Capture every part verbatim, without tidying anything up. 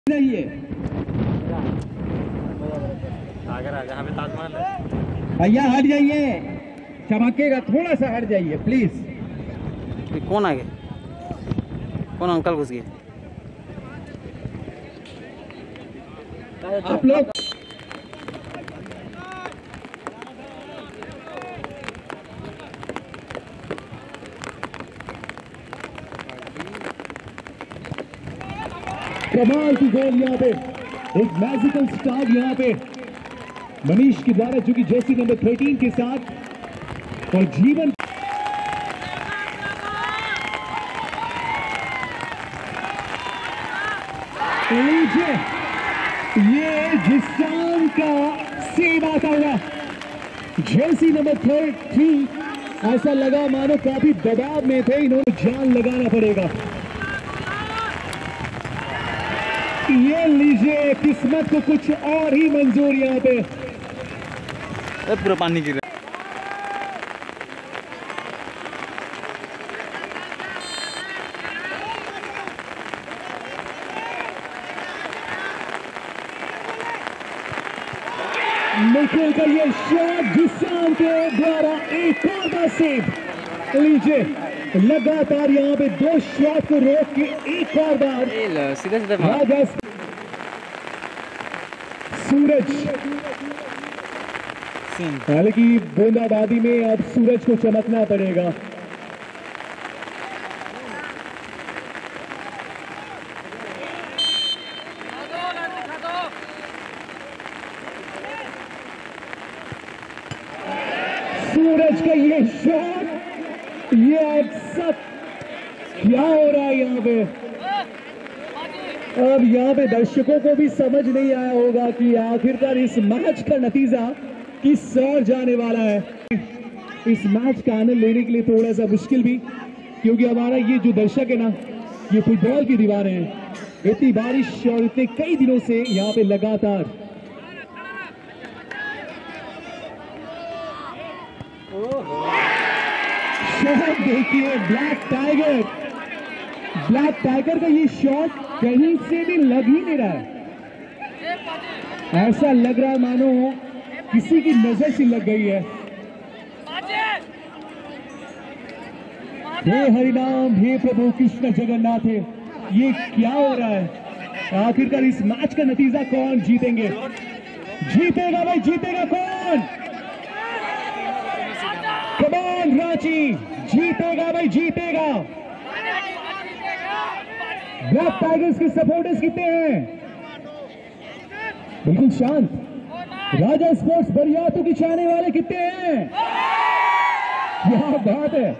जाइए जहाँ पे ताजमहल है भैया, हट जाइए, चमकेगा, थोड़ा सा हट जाइए प्लीज। कौन आ गए? कौन अंकल घुस गए? आप लोग कमाल की गोल यहाँ पे, एक मैजिकल स्टार्ट यहाँ पे मनीष के द्वारा, जो कि जर्सी नंबर थर्टीन के साथ, और जीवन ये जिस्तान का सेव आता हुआ जर्सी नंबर थर्टी, ऐसा लगा मानो काफी दबाव में थे, इन्होंने जान लगाना पड़ेगा। ये लीजिए, किस्मत को कुछ और ही मंजूर यहाँ पे। पूरा पानी गिर रहा है। निखिल का ये शॉट जिस्तान के द्वारा एक और बार सेव। लीजिए, लगातार यहाँ पे दो शॉट को रोक के एक और बार सीधा सीधा राजा सूरज। हालांकि बूंदाबांदी में अब सूरज को चमकना पड़ेगा। सूरज का ये शॉट, ये सब क्या हो रहा है यहाँ पे? अब यहाँ पे दर्शकों को भी समझ नहीं आया होगा कि आखिरकार इस मैच का नतीजा किस ओर जाने वाला है। इस मैच का आनंद लेने के लिए थोड़ा सा मुश्किल भी, क्योंकि हमारा ये जो दर्शक है ना, ये फुटबॉल की दीवारें हैं। इतनी बारिश और इतने कई दिनों से यहाँ पे लगातार शॉट देखिए, ब्लैक टाइगर ब्लैक टाइगर का ये शॉट कहीं से भी लग ही नहीं रहा है। ऐसा लग रहा है मानो किसी की नजर से लग गई है। हे हरिनाम, हे प्रभु कृष्ण जगन्नाथ, है ये क्या हो रहा है? आखिरकार इस मैच का नतीजा कौन जीतेंगे? जीतेगा भाई, जीतेगा कौन? कम ऑन रांची, जीतेगा भाई, जीतेगा। ब्लैक टाइगर्स के सपोर्टर्स कितने हैं? बिल्कुल शांत। राजा स्पोर्ट्स बरियातों की चाहने वाले कितने हैं? क्या बात है।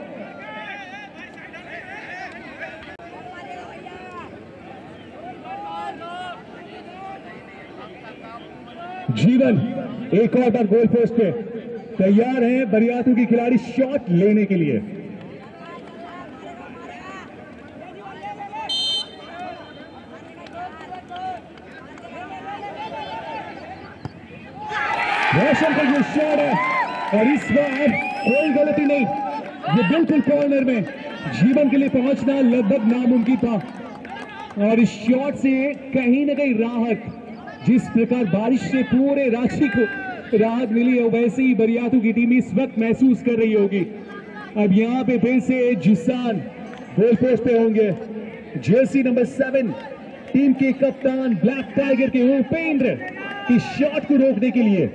जीवन एक और बार गोल पोस्ट पे तैयार हैं बरियातों की खिलाड़ी शॉट लेने के लिए। रोशन का ये शॉट है, और इस बार कोई गलती नहीं, ये बिल्कुल कॉर्नर में जीवन के लिए पहुंचना लगभग नामुमकिन था। और इस शॉट से कहीं ना कहीं राहत, जिस प्रकार बारिश से पूरे रांची को राहत मिली है, वैसे ही बरियातों की टीम इस वक्त महसूस कर रही होगी। अब यहाँ पे फिर से जिस्तान गोल पोस्ट पे होंगे। जर्सी नंबर सेवन टीम के कप्तान ब्लैक टाइगर के उपेंद्र की शॉट को रोकने के लिए।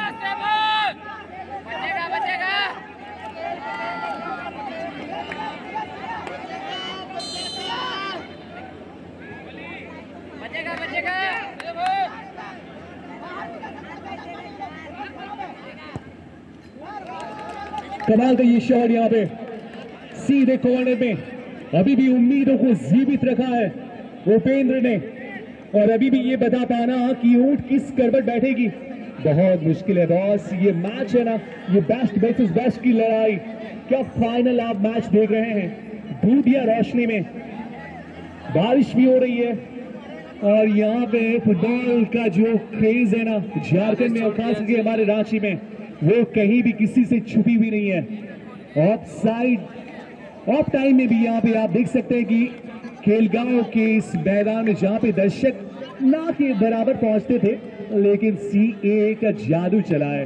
कमाल का ये शॉट यहाँ पे सीधे कॉर्नर में, अभी भी उम्मीदों को जीवित रखा है उपेंद्र ने। और अभी भी ये बता पाना कि ऊंट किस करवट बैठेगी बहुत मुश्किल है बॉस। ये मैच है ना, ये बेस्ट वर्सेस बेस्ट की लड़ाई। क्या फाइनल आप मैच देख रहे हैं, धूप या रोशनी में, बारिश भी हो रही है, और यहाँ पे फुटबॉल का जो क्रेज है ना झारखंड में और खास करके हमारे रांची में, वो कहीं भी किसी से छुपी हुई नहीं है। ऑफ साइड ऑफ टाइम में भी यहाँ पे आप देख सकते हैं कि खेलगांव के इस मैदान में जहाँ पे दर्शक ना के बराबर पहुंचते थे, लेकिन सी ए का जादू चला है।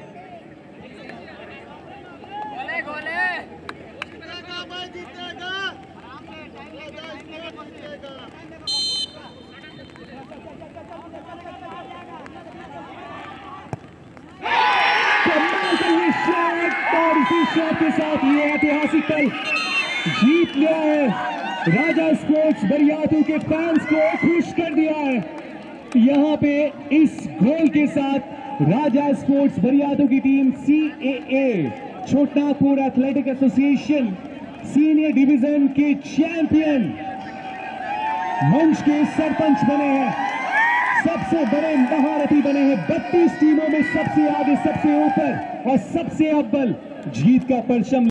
और इसी शॉट के साथ ये ऐतिहासिक पल जीत लिया है। राजा स्पोर्ट्स बरियातू के फैंस को खुश कर दिया है। यहां पे इस गोल के साथ राजा स्पोर्ट्स बरियातू की team C A A Chotapur athletic association senior division के चैंपियन मंच के सरपंच बने हैं, सबसे बड़े महारथी बने हैं। बत्तीस टीमों में सबसे आगे, सबसे ऊपर और सबसे अव्वल जीत का परचम